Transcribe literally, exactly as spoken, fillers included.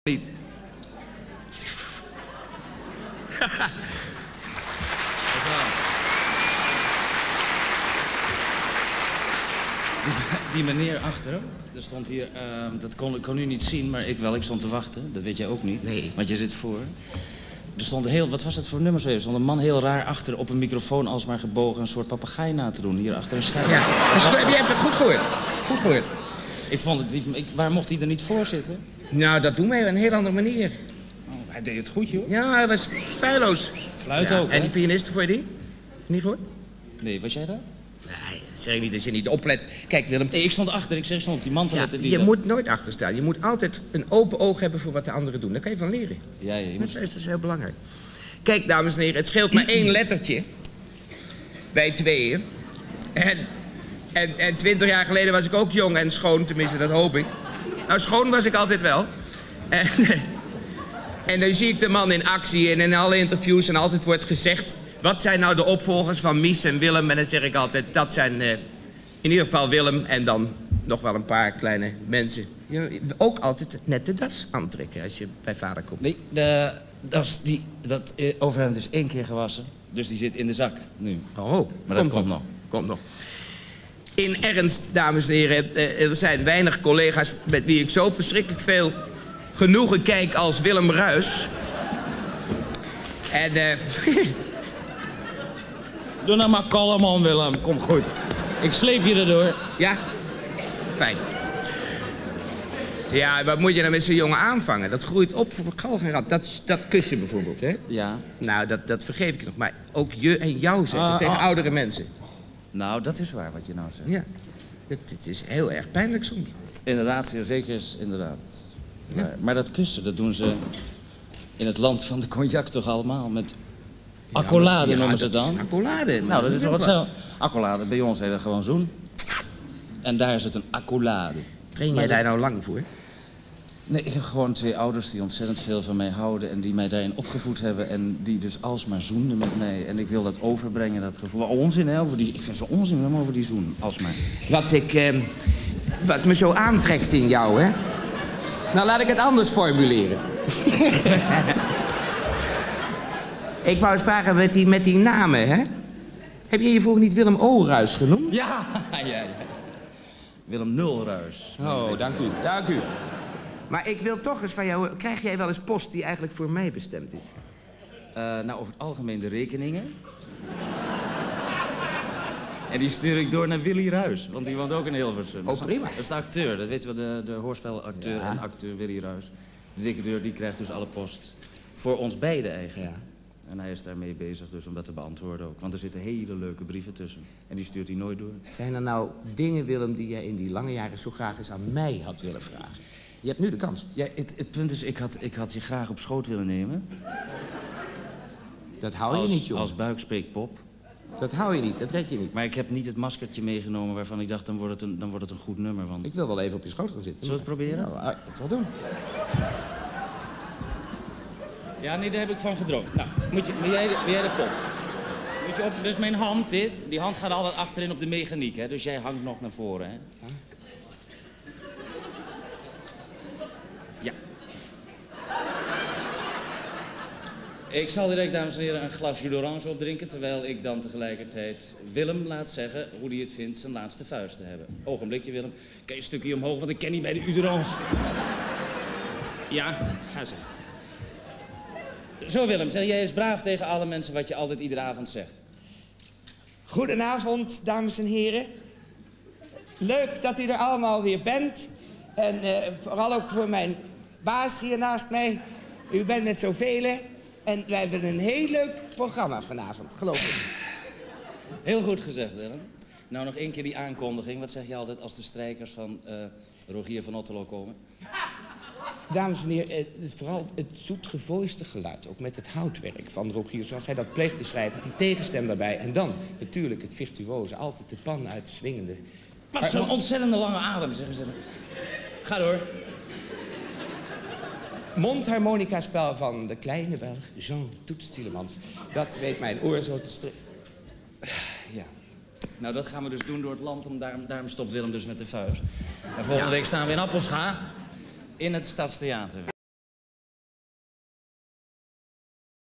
Niet. Die, die meneer achter hem, er stond hier, uh, dat kon, kon u niet zien, maar ik wel, ik stond te wachten. Dat weet jij ook niet, nee. Want je zit voor. Er stond een heel, wat was het voor nummer zo even? Er stond een man heel raar achter op een microfoon alsmaar gebogen een soort papegaai na te doen, hier achter een scherm. Ja, je hebt het goed gehoord. Goed gehoord. Ik vond het, ik, waar mocht hij er niet voor zitten? Nou, dat doen wij op een heel andere manier. Oh, hij deed het goed, joh. Ja, hij was feilloos. Fluit ja, ook, En hè? die pianisten, voor je die? Niet gehoord? Nee, was jij daar? Nee, dat zeg ik niet, dat je niet oplet. Kijk, Willem... Nee, ik stond achter, ik zeg, ik stond op die man te Ja, letten. Die je dat... moet nooit achter staan. Je moet altijd een open oog hebben voor wat de anderen doen. Daar kan je van leren. Ja, ja, je moet... Dat is, dat is heel belangrijk. Kijk, dames en heren, het scheelt maar één lettertje. Bij tweeën. En, en, en twintig jaar geleden was ik ook jong en schoon, tenminste, dat hoop ik. Nou, schoon was ik altijd wel. En, en dan zie ik de man in actie en in alle interviews en altijd wordt gezegd... wat zijn nou de opvolgers van Mies en Willem? En dan zeg ik altijd, dat zijn uh, in ieder geval Willem en dan nog wel een paar kleine mensen. Je, ook altijd net de das aantrekken als je bij vader komt. Nee, de, dat, is die, dat uh, overhemd is één keer gewassen, dus die zit in de zak nu. Oh, maar dat komt nog. Komt nog. In ernst, dames en heren, er zijn weinig collega's met wie ik zo verschrikkelijk veel genoegen kijk als Willem Ruijs. En, eh... Doe nou maar kalm aan, Willem. Kom goed. Ik sleep je erdoor. Ja? Fijn. Ja, wat moet je nou met zo'n jongen aanvangen? Dat groeit op voor galg en rad. Dat, dat kussen bijvoorbeeld, hè? Ja. Nou, dat, dat vergeef ik je nog. Maar ook je en jou zeggen Uh, tegen uh. oudere mensen. Nou, dat is waar wat je nou zegt. Ja. Het, het is heel erg pijnlijk soms. Inderdaad, zeer zeker is inderdaad. Ja. Maar, maar dat kussen, dat doen ze in het land van de cognac toch allemaal met... Accolade ja, noemen ze het dat dan. is een accolade. Nou, dat is toch hetzelfde. Accolade, bij ons heet dat gewoon zoen. En daar is het een accolade. Train jij daar nou lang voor? Nee, ik heb gewoon twee ouders die ontzettend veel van mij houden... en die mij daarin opgevoed hebben en die dus alsmaar zoenden met mij. En ik wil dat overbrengen, dat gevoel. Onzin, hè, over die... Ik vind het zo onzin om over die zoen, alsmaar. Wat ik... Eh, wat me zo aantrekt in jou, hè? Nou, laat ik het anders formuleren. Ik wou eens vragen met die, met die namen, hè? Heb je je vroeger niet Willem Oruijs genoemd? Ja, ja, ja. Willem Nulruijs. Oh, dank u, dank u. Maar ik wil toch eens van jou... Krijg jij wel eens post die eigenlijk voor mij bestemd is? Uh, nou, over het algemeen de rekeningen. En die stuur ik door naar Willy Ruijs, want die woont ook in Hilversum. Oh, prima. Dat is de acteur, dat weten we, de, de hoorspelacteur Ja. en acteur Willy Ruijs. De dikke deur, die krijgt dus alle post. Voor ons beiden eigenlijk. Ja. En hij is daarmee bezig, dus om dat te beantwoorden ook. Want er zitten hele leuke brieven tussen. En die stuurt hij nooit door. Zijn er nou dingen, Willem, die jij in die lange jaren zo graag eens aan mij had willen vragen? Je hebt nu de kans. Ja, het, het punt is, ik had, ik had je graag op schoot willen nemen. Dat hou je als, niet, jongen. Als buikspreekpop. Dat hou je niet, dat red je niet. Maar ik heb niet het maskertje meegenomen waarvan ik dacht, dan wordt het een, dan wordt het een goed nummer. Want... Ik wil wel even op je schoot gaan zitten. Zullen we het proberen? Nou, ik wil het wel doen. Ja, nee, daar heb ik van gedroomd. Nou, moet je, ben, jij de, ben jij de pop? Moet je op, dus mijn hand dit, die hand gaat altijd achterin op de mechaniek, hè? Dus jij hangt nog naar voren, hè? Ja. Ik zal direct, dames en heren, een glas jus d'orange opdrinken... terwijl ik dan tegelijkertijd Willem laat zeggen hoe hij het vindt zijn laatste vuist te hebben. Ogenblikje, Willem. Kan je een stukje omhoog, want ik ken niet bij de jus d'orange. Ja, ga ze. Zo, Willem, zeg jij eens braaf tegen alle mensen wat je altijd iedere avond zegt. Goedenavond, dames en heren. Leuk dat u er allemaal weer bent. En uh, vooral ook voor mijn baas hier naast mij. U bent met zoveel. En wij hebben een heel leuk programma vanavond, geloof ik. Heel goed gezegd, Willem. Nou, nog één keer die aankondiging. Wat zeg je altijd als de strijkers van uh, Rogier van Otterlo komen? Dames en heren, eh, vooral het zoetgevoiste geluid, ook met het houtwerk van Rogier, zoals hij dat pleegt te schrijven, die tegenstem daarbij. En dan natuurlijk het virtuoze, altijd de pan uitswingende. Wat zo'n ontzettende lange adem, zeggen ze. Ga door. Mondharmonica-spel van de kleine Belg Jean Toets Tielemans. Dat weet mijn oor zo te strikken. Ja. Nou, dat gaan we dus doen door het land. Om daarom, daarom stopt Willem dus met de vuist. En volgende ja. week staan we in Appelscha. In het Stadstheater.